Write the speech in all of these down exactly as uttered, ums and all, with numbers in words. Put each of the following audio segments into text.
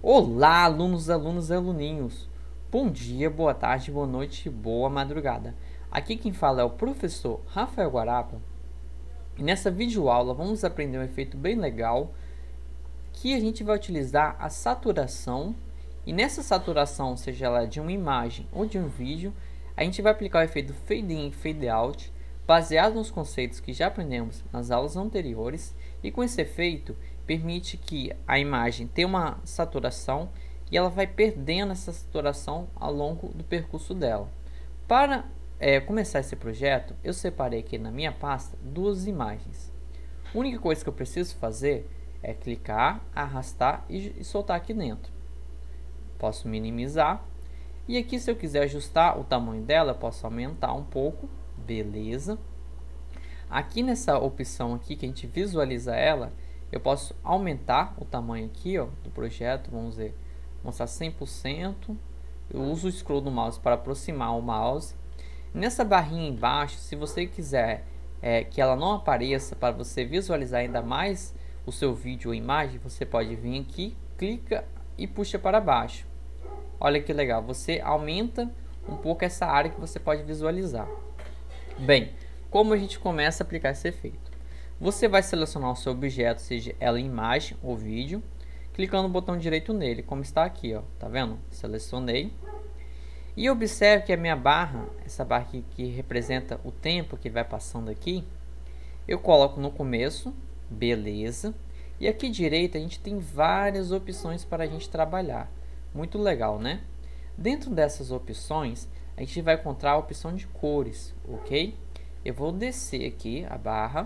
Olá, alunos, alunos e aluninhos. Bom dia, boa tarde, boa noite, boa madrugada. Aqui quem fala é o professor Rafael Guarapa. E nessa videoaula vamos aprender um efeito bem legal que a gente vai utilizar a saturação. E nessa saturação, seja ela de uma imagem ou de um vídeo, a gente vai aplicar o efeito Fade In e Fade Out, baseado nos conceitos que já aprendemos nas aulas anteriores. E com esse efeito, permite que a imagem tenha uma saturação e ela vai perdendo essa saturação ao longo do percurso dela. Para é, começar esse projeto, eu separei aqui na minha pasta duas imagens. A única coisa que eu preciso fazer é clicar, arrastar e, e soltar aqui dentro. Posso minimizar. E aqui, se eu quiser ajustar o tamanho dela, eu posso aumentar um pouco. Beleza. Aqui nessa opção aqui, que a gente visualiza ela, eu posso aumentar o tamanho aqui, ó, do projeto. Vamos ver, mostrar cem por cento. Eu uso o scroll do mouse para aproximar o mouse. Nessa barrinha embaixo, se você quiser é, que ela não apareça, para você visualizar ainda mais o seu vídeo ou imagem, você pode vir aqui, clica e puxa para baixo. Olha que legal, você aumenta um pouco essa área que você pode visualizar. Bem, como a gente começa a aplicar esse efeito? Você vai selecionar o seu objeto, seja ela imagem ou vídeo, clicando no botão direito nele, como está aqui, ó, tá vendo? Selecionei. E observe que a minha barra, essa barra aqui que representa o tempo que vai passando aqui, eu coloco no começo, beleza. E aqui direita a gente tem várias opções para a gente trabalhar. Muito legal, né? Dentro dessas opções, a gente vai encontrar a opção de cores, ok? Eu vou descer aqui a barra.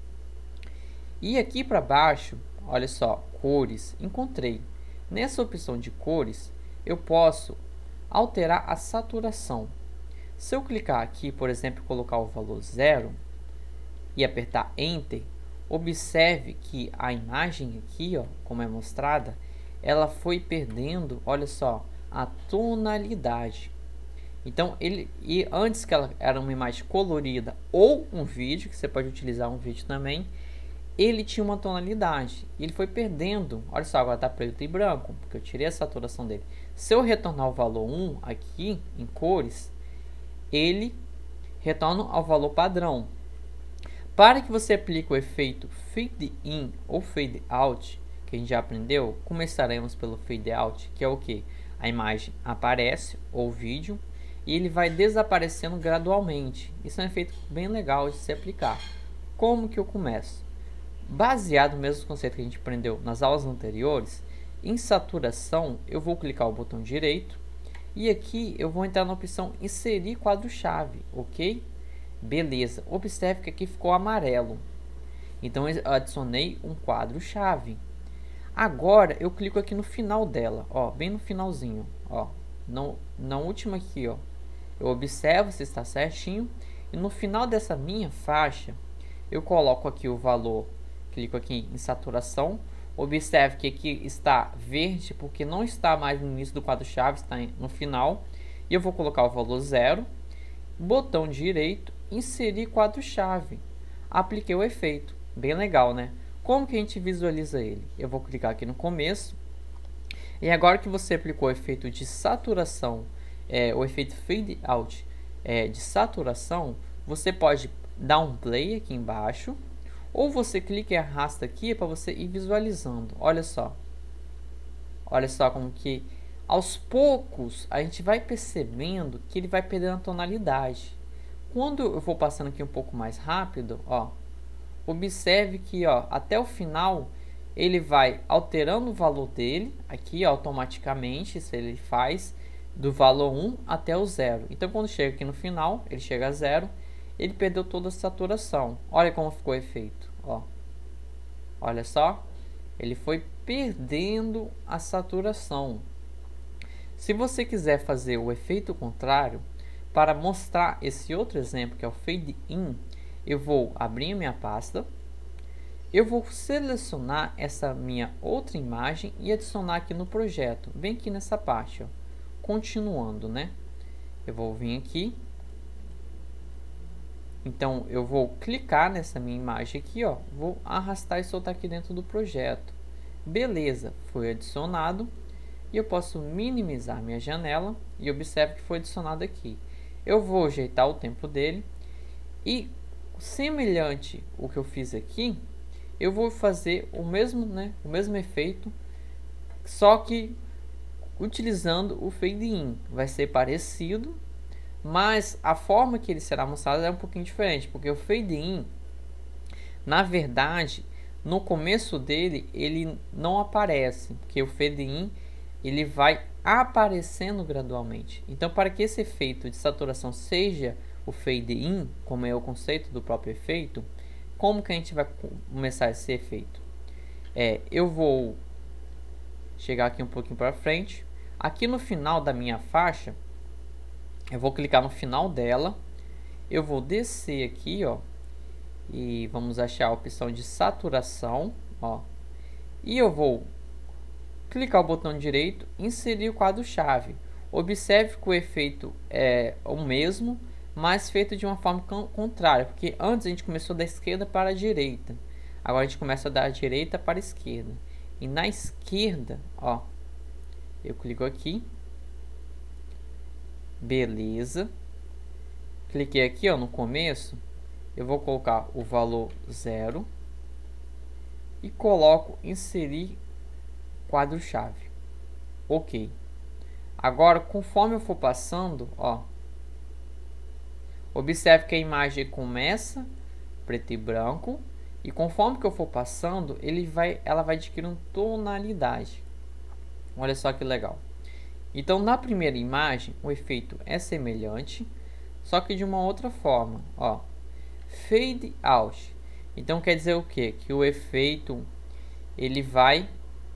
E aqui para baixo, olha só, cores, encontrei. Nessa opção de cores, eu posso alterar a saturação. Se eu clicar aqui, por exemplo, colocar o valor zero e apertar Enter, observe que a imagem aqui, ó, como é mostrada, ela foi perdendo, olha só, a tonalidade. Então, ele e antes que ela era uma imagem colorida ou um vídeo, que você pode utilizar um vídeo também, ele tinha uma tonalidade. Ele foi perdendo, olha só, agora está preto e branco, porque eu tirei a saturação dele. Se eu retornar o valor um aqui, em cores, ele retorna ao valor padrão. Para que você aplique o efeito Fade In ou Fade Out, que a gente já aprendeu, começaremos pelo Fade Out, que é o que? A imagem aparece, ou vídeo, e ele vai desaparecendo gradualmente. Isso é um efeito bem legal de se aplicar. Como que eu começo? Baseado no mesmo conceito que a gente aprendeu nas aulas anteriores, em saturação, eu vou clicar o botão direito, e aqui eu vou entrar na opção Inserir quadro-chave, ok? Beleza, observe que aqui ficou amarelo. Então eu adicionei um quadro-chave. Agora eu clico aqui no final dela, ó, bem no finalzinho, ó, no, na última aqui, ó. Eu observo se está certinho e no final dessa minha faixa eu coloco aqui o valor, clico aqui em saturação. Observe que aqui está verde porque não está mais no início do quadro-chave, está no final. E eu vou colocar o valor zero, botão direito, inserir quadro-chave. Apliquei o efeito, bem legal, né? Como que a gente visualiza ele? Eu vou clicar aqui no começo. E agora que você aplicou o efeito de saturação, é, o efeito Fade Out é, de saturação, você pode dar um play aqui embaixo. Ou você clica e arrasta aqui para você ir visualizando. Olha só. Olha só como que aos poucos a gente vai percebendo que ele vai perdendo a tonalidade. Quando eu vou passando aqui um pouco mais rápido, ó, observe que, ó, até o final ele vai alterando o valor dele aqui, ó, automaticamente, se ele faz do valor um até o zero. Então quando chega aqui no final, ele chega a zero, ele perdeu toda a saturação. Olha como ficou o efeito, ó. Olha só, ele foi perdendo a saturação. Se você quiser fazer o efeito contrário, para mostrar esse outro exemplo que é o Fade In, eu vou abrir a minha pasta, eu vou selecionar essa minha outra imagem e adicionar aqui no projeto, bem aqui nessa parte, ó. Continuando, né? Eu vou vir aqui. Então eu vou clicar nessa minha imagem aqui, ó, vou arrastar e soltar aqui dentro do projeto. Beleza, foi adicionado. e eu posso minimizar minha janela e observe que foi adicionado aqui. Eu vou ajeitar o tempo dele e, semelhante ao que eu fiz aqui, eu vou fazer o mesmo, né, o mesmo efeito, só que utilizando o fade in. Vai ser parecido, mas a forma que ele será mostrado é um pouquinho diferente, porque o fade in, na verdade, no começo dele ele não aparece, porque o fade in ele vai aparecendo gradualmente. Então, para que esse efeito de saturação seja o fade in, como é o conceito do próprio efeito, como que a gente vai começar esse efeito? É, eu vou chegar aqui um pouquinho para frente. Aqui no final da minha faixa, eu vou clicar no final dela. Eu vou descer aqui, ó, e vamos achar a opção de saturação, ó. E eu vou clicar o botão direito, inserir o quadro-chave. Observe que o efeito é o mesmo, mas feito de uma forma contrária, porque antes a gente começou da esquerda para a direita. Agora a gente começa da direita para a esquerda. E na esquerda, ó, eu clico aqui. Beleza. Cliquei aqui, ó, no começo. Eu vou colocar o valor zero e coloco inserir quadro-chave. Ok. Agora, conforme eu for passando, ó, observe que a imagem começa preto e branco e conforme que eu for passando, ele vai, ela vai adquirindo tonalidade. Olha só que legal. Então, na primeira imagem, o efeito é semelhante, só que de uma outra forma, ó. Fade out. Então quer dizer o que? Que o efeito ele vai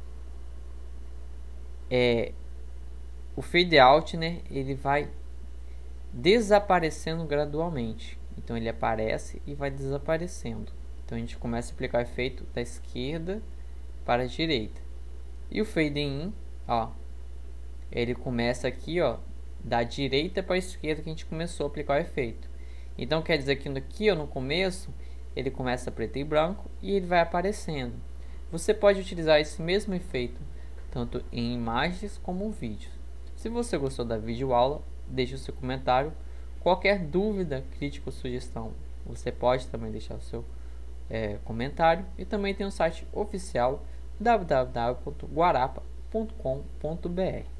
é, o fade out, né? Ele vai desaparecendo gradualmente. Então ele aparece e vai desaparecendo. Então a gente começa a aplicar o efeito da esquerda para a direita. E o fade in, ó, ele começa aqui, ó, da direita para a esquerda que a gente começou a aplicar o efeito. Então quer dizer que aqui, ó, no começo ele começa preto e branco e ele vai aparecendo. Você pode utilizar esse mesmo efeito tanto em imagens como em vídeos. Se você gostou da videoaula, deixe o seu comentário. Qualquer dúvida, crítica ou sugestão, você pode também deixar o seu é, comentário. E também tem um site oficial w w w ponto guarapa ponto com ponto b r.